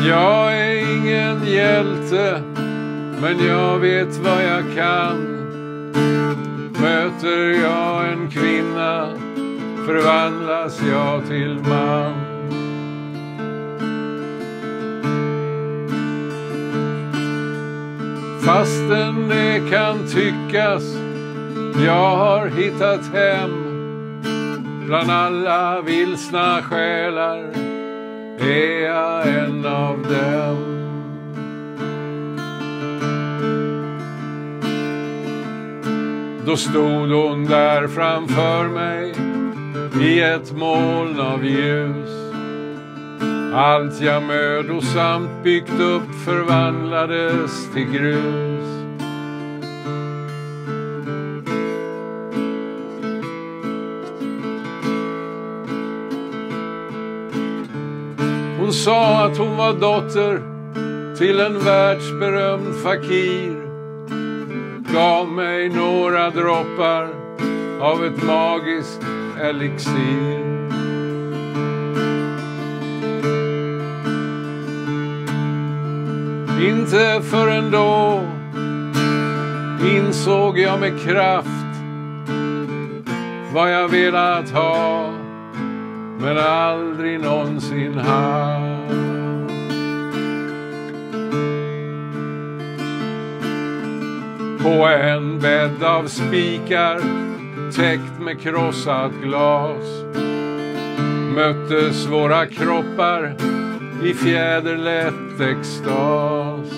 Jag är ingen hjälte, men jag vet vad jag kan. Möter jag en kvinna, förvandlas jag till man. Fastän det kan tyckas jag har hittat hem, bland alla vilsna själar är jag en av dem. Då stod hon där framför mig i ett moln av ljus. Allt jag mödosamt byggt upp förvandlades till grus. Hon sa att hon var dotter till en världsberömd fakir. Gav mig några droppar av ett magiskt elixir. Inte förrän då insåg jag med kraft vad jag velat ha, men aldrig någonsin haft. På en bädd av spikar täckt med krossat glas möttes våra kroppar i fjäderlätt extas.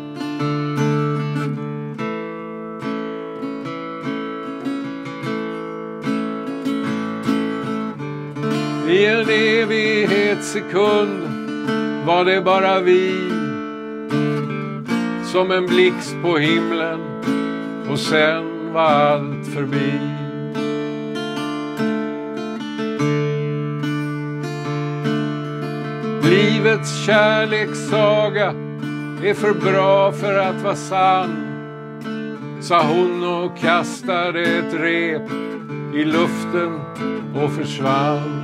I en evighetssekund var det bara vi, som en blixt på himlen, och sen var allt förbi. Livets kärlekssaga är för bra för att vara sann, sa hon och kastade ett rep i luften och försvann.